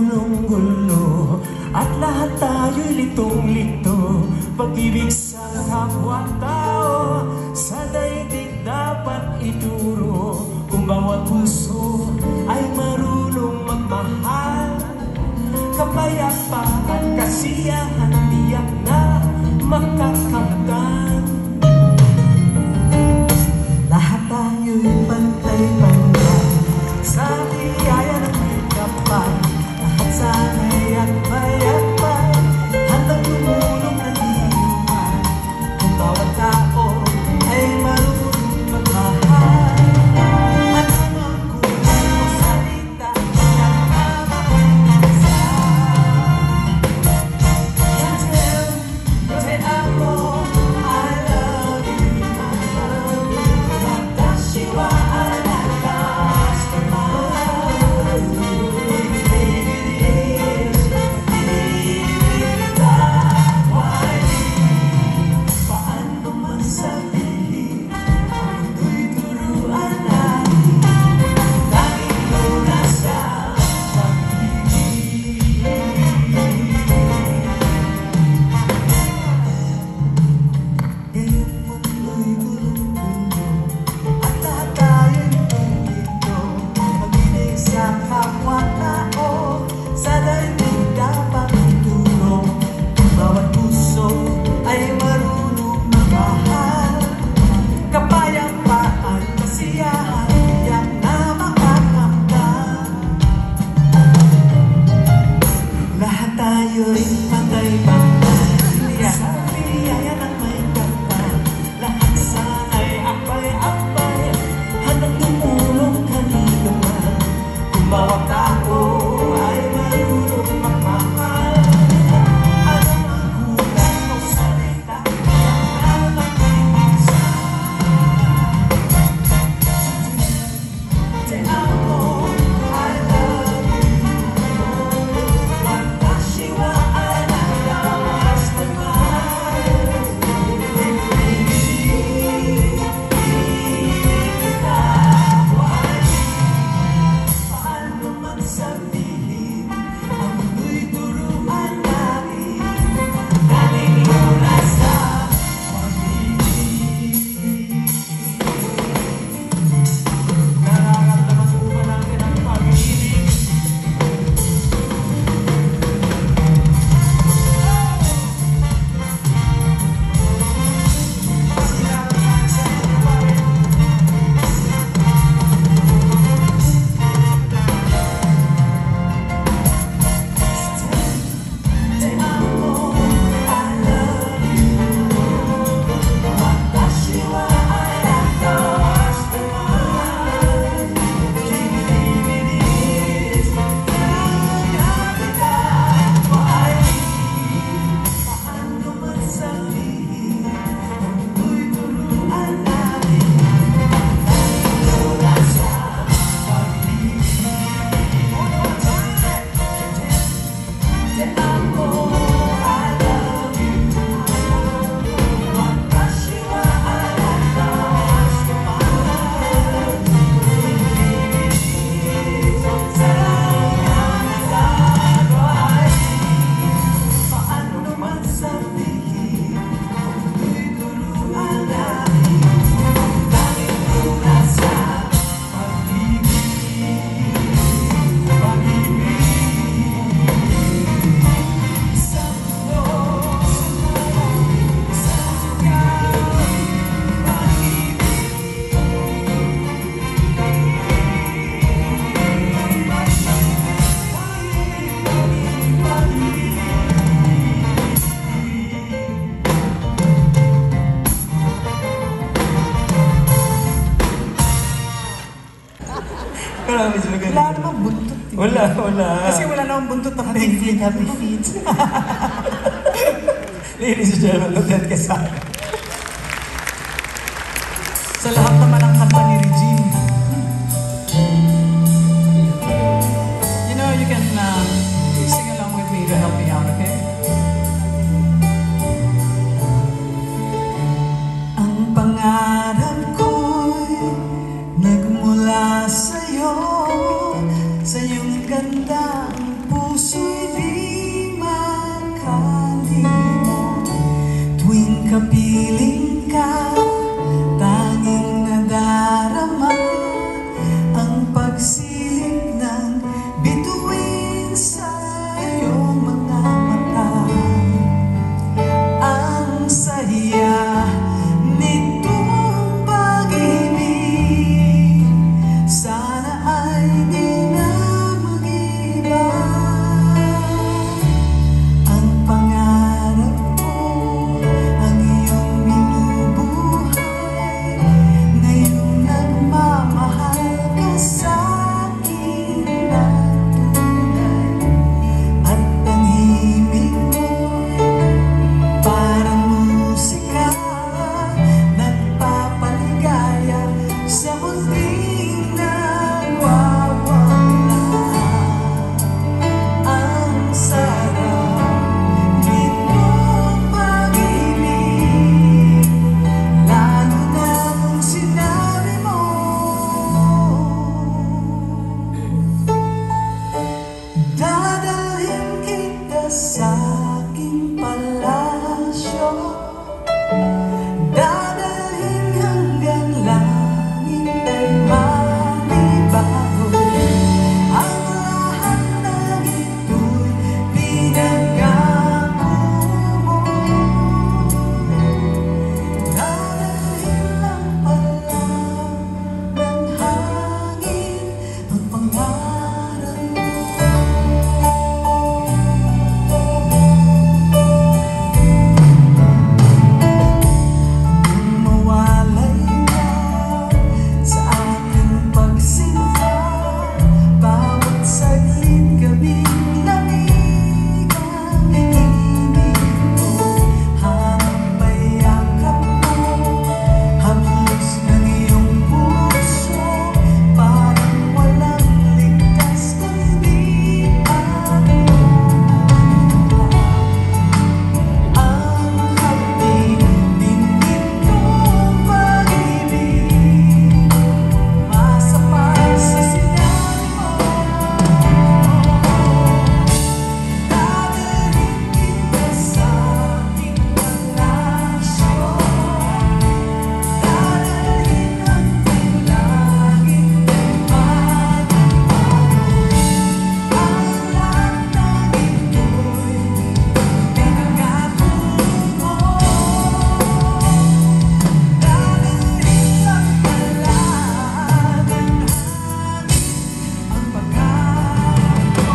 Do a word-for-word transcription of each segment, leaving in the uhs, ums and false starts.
gulong-gulo at lahat tayo'y litong-lito. Pag-ibig sa kapwa-tao sa daigdig dapat ituro. Kung bawat puso ay marunong magmahal, kapayapaan, kasiyahan, tiyak na makakamtan. Lahat tayo'y pantay-pantay sa biyaya ng may kapal. Lahat sana'y akbay-akbay, handang tumulong na di naman. Kung bawat tao ay marunong magmahal, at naman kung ano salita siya na makikisa. Te amo, I love you, I love you. Watashi wa anata shite masu. Paano man sabihin, ang mundo'y turuan natin. Tanging lunas sa pag-ibig. Ngayong mundo'y gulong-gulo at lahat tayo'y litong-lito. Pag-ibig sa kapwa-tao sa daigdig dapat ituro. Kung bawat puso ay marunong magmahal, kapayapaan, kasiyahan, tiyak na makakamtan. Lahat tayo'y pantay-pantay sa biyaya ng may kapal. Lahat sana'y akbay-akbay, handang tumulong kanino man. Kung bawat tao ay marunong magmahal, ano mang kulang o salita tiyak na makikisa. Te amo, I love you. Watashi wa anata shite masu. Kita paano man sabihin, ang mundo'y turuan natin. Tanging lunas sa pag-ibig. Nararamdaman po ba natin ang pag-ibig? Te amo, I love you. Watashi wa anata shite masu. Kinikilig kaya kita mahalin. Paano man sabihin, ang mundo'y turuan natin. Tanging lunas sa pag-ibig. Te amo, I love you. Watashi wa anata shite masu. Sayang sa paano man sabihin, ang mundo'y turuan natin. Tanging lunas sa pag-ibig. Pag-ibig sa mundo, sa lugar, pag-ibig. Wala namang buntot. eh. Wala, wala. Kasi wala namang buntot ng happy feet, happy feet. Ladies and gentlemen, look at Quezada. Sa lahat naman ng kanta ni Regine. You know, you can uh, sing along with me to help me out, okay? Ang pangarap ko'y nagmula sa'yo, sa iyong gandang puso. piling ka, tanging nadarama ang pagsilip ng bituin sa iyong mga mata. Ang saya nitong pag-ibig, sana ay di na mag-iba. Ang pangarap ko, ang iyong binubuhay, ngayong nagmamahal ka sa akin na tunay. At ang himig mo'y parang musika, nagpapaligaya sa munting nagwawala. Ang sarap nitong pag-ibig, lalo na kung sinabi mo, dadalhin kita sa aking palasyo, dadalhin hanggang langit ay manibago. Ang lahat ng ito'y pinagkako mo, dadalhin lang pala ng hangin ang pangarap mo. Mawalay na sa aking pagsinta, bawat saglit gabing lamig ang ibig ko. Hanap ay yakap mo, haplos ng iyong puso, parang walang ligtas kundi ako. Ang hapdi din nitong pag-ibig, masapay sa sinabi mo, dadalhin kita sa aking palasyo, dadalhin hanggang langit ay manibago. Ang lahat ng ito'y pinagkako mo, dadalhin lang pala ng hangin ang pagkakas mo.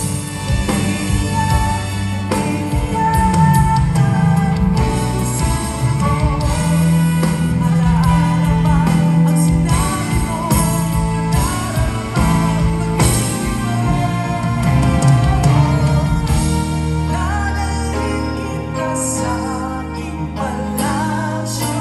Iiyak ang puso ko, alaala pa ang sinabi mo, nadarama ang pag-ibig mo. Dadalhin kita sa aking palasyo,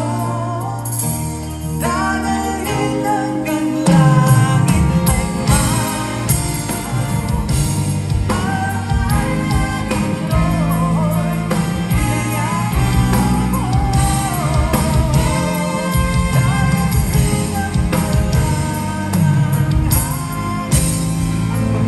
dadalhin hanggang langit ay manibago. Ang lahat ng ito'y pinagkako mo, dadalhin lang pala ng hangin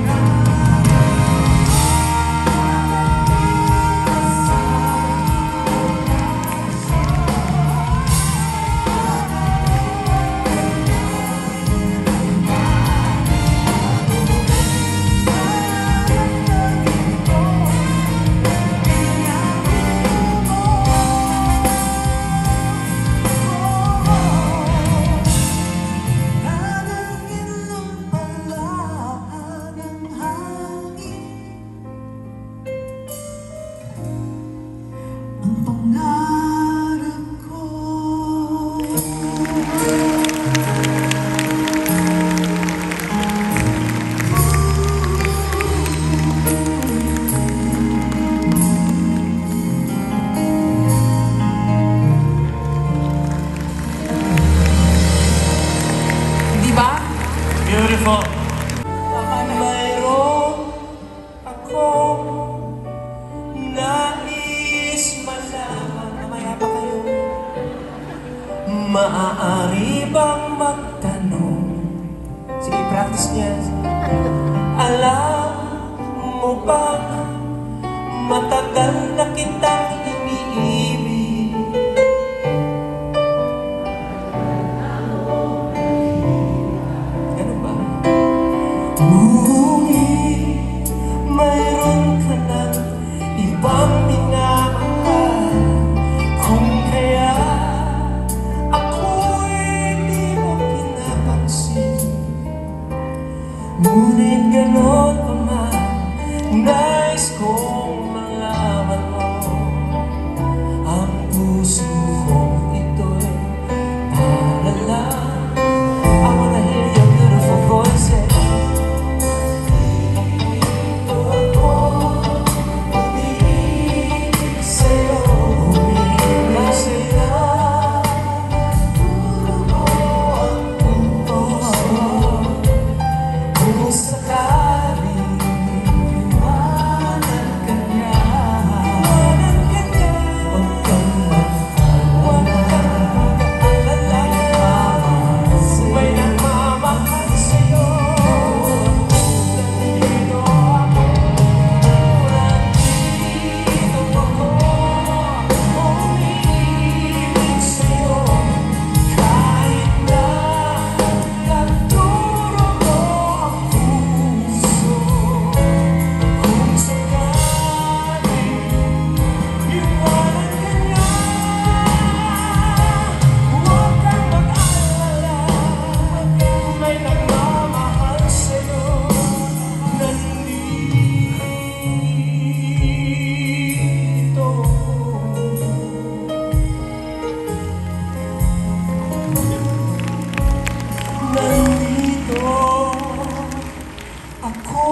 ang pangarap ko. Di ba? Beautiful. Tama na. Mayroon akong nais malaman. Mamaya pa kayo. Maaari bang magtanong? Sige, practice niya. Alam mo bang matagal na kitang iniibig? Ngunit gano'n pa man, nais kong malaman mo, ang puso kong ito'y para lang. I wanna hear your beautiful voices. Dito ako umiibig sa'yo, umiibig sa'yo. Puro mo ang puso. Kung sakaling iwanan ka niya, huwag kang mag-alala. May nagmamahal sa'yo. Nandito ako, nandito ako, umiibig sa'yo. Kahit na nagturo mo ang puso, kung sakaling iwanan ka niya, huwag kang mag-alala. May nagmamahal sa'yo. Nandito Nandito ako.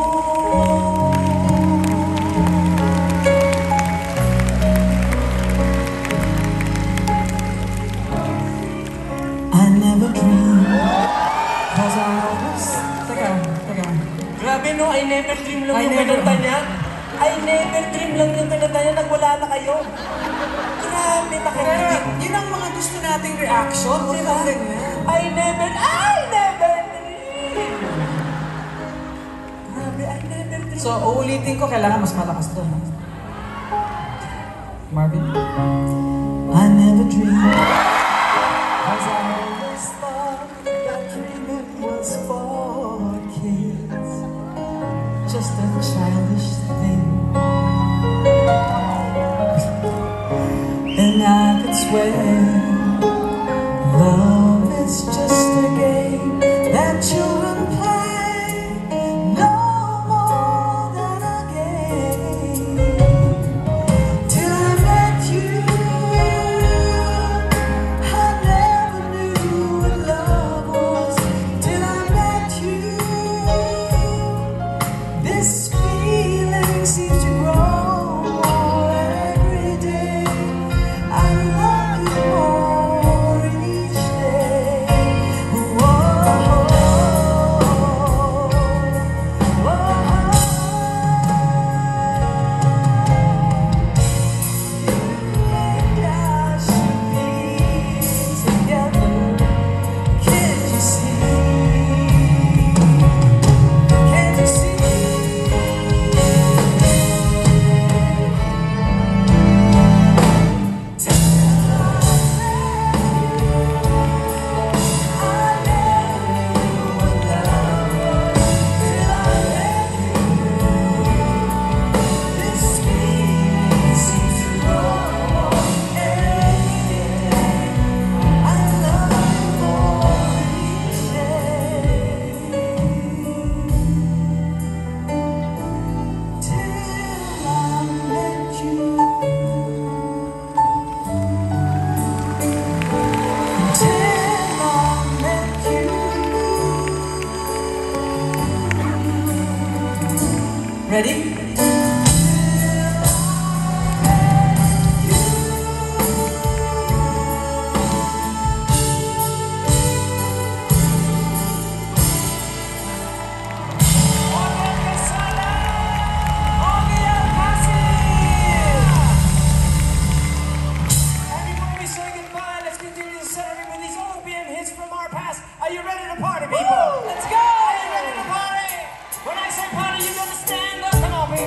I never dreamed, 'cause I always... Teka, teka. Grabe no, I never dream lang I yung never- pinunta niya. I never dream lang yung pinunta niya, nagwala na kayo. Grabe, Pero, makinig. yun ang mga gusto nating reaction. Huwag Diba? kang ganyan. I never, I never dream. Grabe, I never dream. So, uulitin ko, kailangan mas malakas doon. ha? Marvin? I never dreamed, 'cause I always thought that dreaming was for kids, just a childish thing. And I could swear love is just a game that children play, no more than a game. Till I met you, I never knew what love was. Till I met you, this feeling seems to grow more every day. I love you more each day. Whoa, Ready? Are you ready to party, people? Let's go! Are you ready to party? When I say party, you gotta stand up. Come on, people.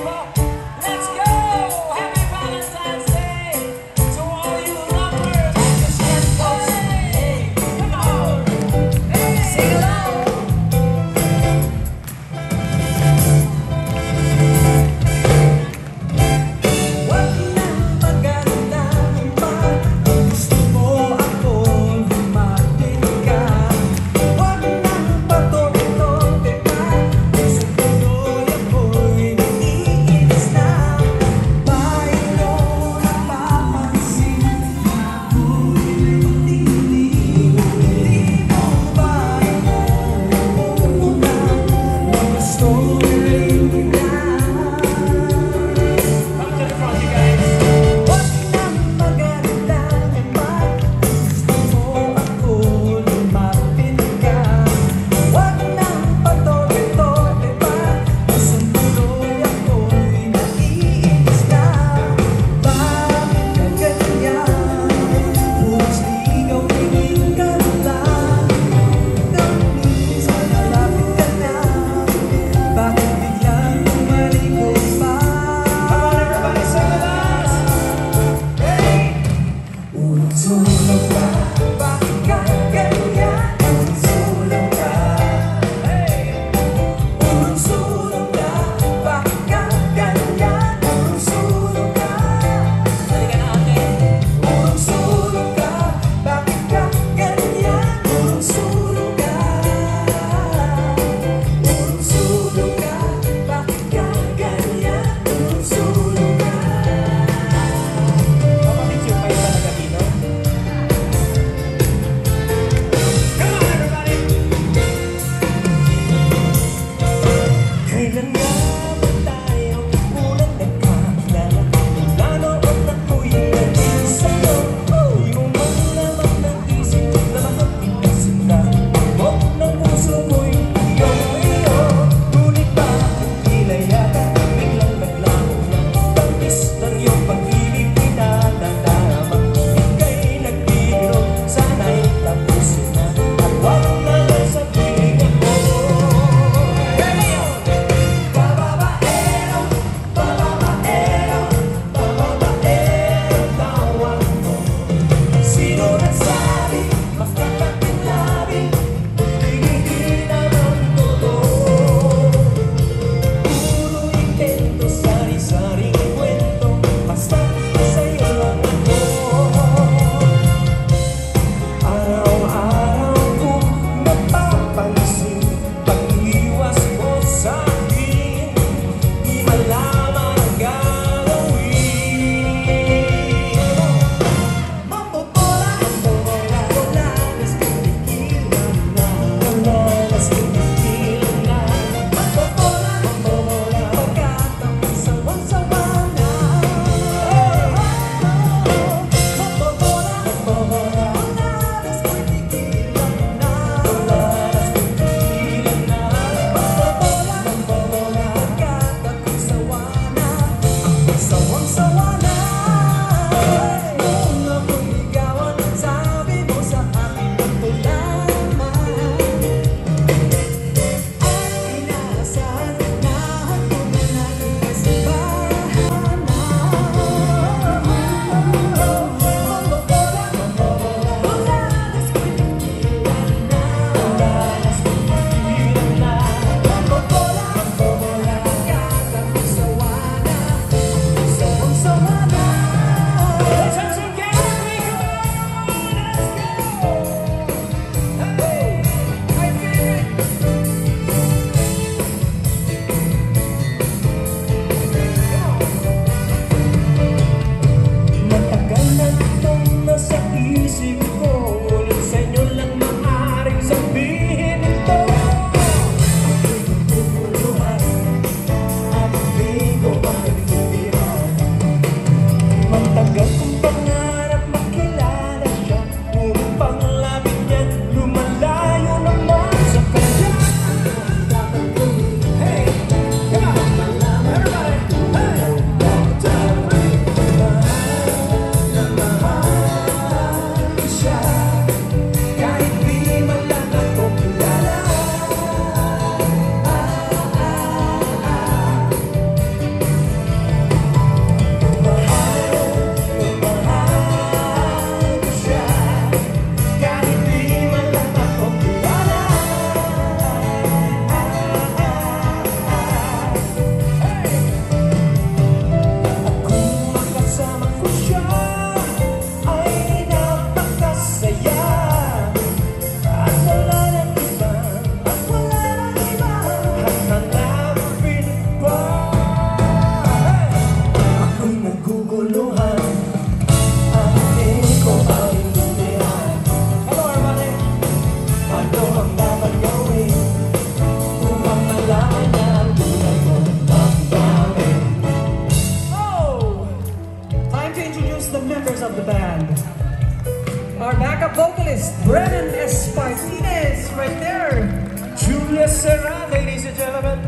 right there. Julia Serra, ladies and gentlemen.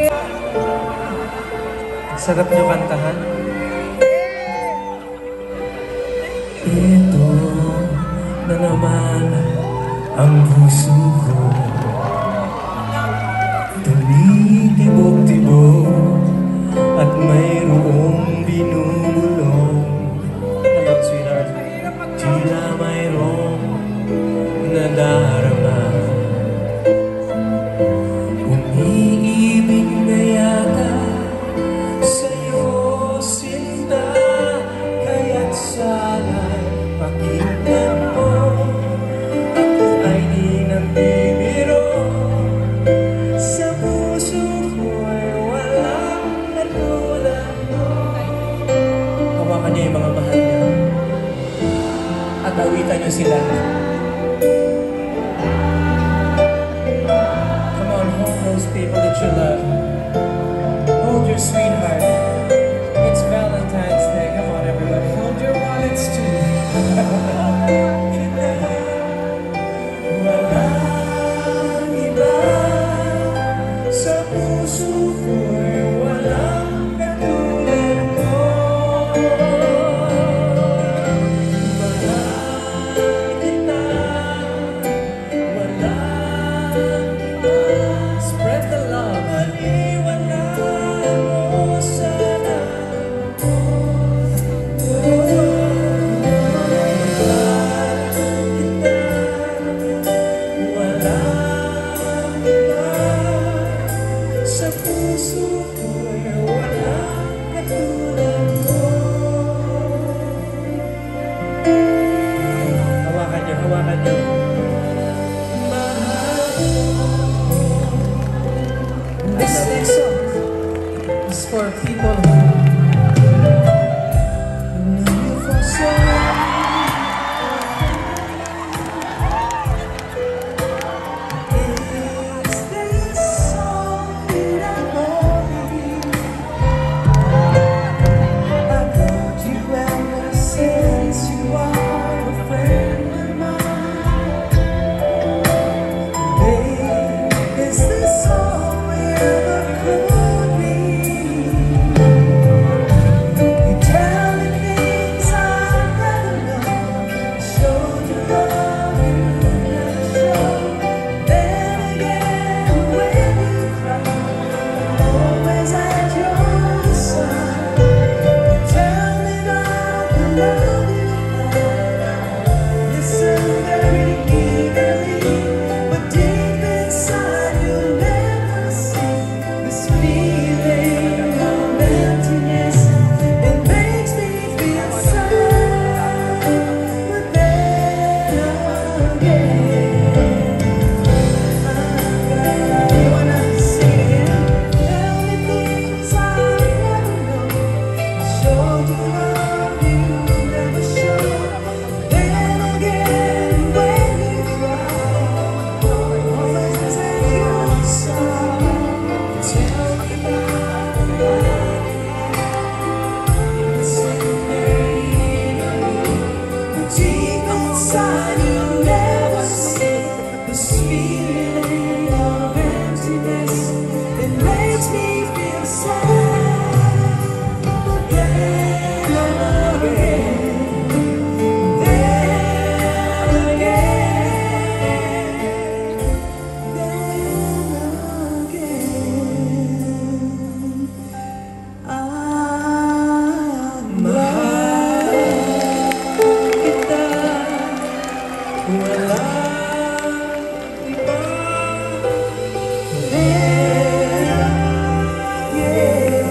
Sarap nyo kantahan. Ito na naman ang puso ko, tumitibok-tibok at mayroong binubulong. Hello, sweetheart. Tila mayroong nadarama. Umiibig na yata sa'yo, sinta, kaya't sana'y pakinggan mo. Ako ay di nagbibiro, sa puso ko'y walang katulad mo. Hawakan niyo yung mga mahal niyo at awitan niyo sila. Come on, hold those people that you love. Hold your sweetheart. It's Valentine's Day. Come on, everybody. Hold your wallets too. Walang iba sa puso ko'y walang katulad mo. Mahal kita, walang iba. Spread the love. Maliwanag mo sana ako. Sa puso ko'y walang katulad mo. Hawakan niyo, hawakan niyo. Mahal This next song is for people who knew you for so long. Is this song that I believe? I've loved you ever since you are a friend of mine. Babe, is this all we ever could be? You tell me things I'd never know. Showed you love you never showed. Then again, when you cry, I'm always at your side. You tell me not to love you now. Listen very eagerly, but deep inside you'll never see this feeling of emptiness. It makes me feel sad, but then again, I wanna sing again. Tell me things I never know. Showed you love you never showed. Then again, when you cry, I'm always at your side. Tell me about love. Listen very eagerly, but deep inside you'll never see this feeling of emptiness. It makes me feel sad, but then again, then again, then again, ah, mahal kita, walang iba. Then again.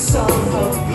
song of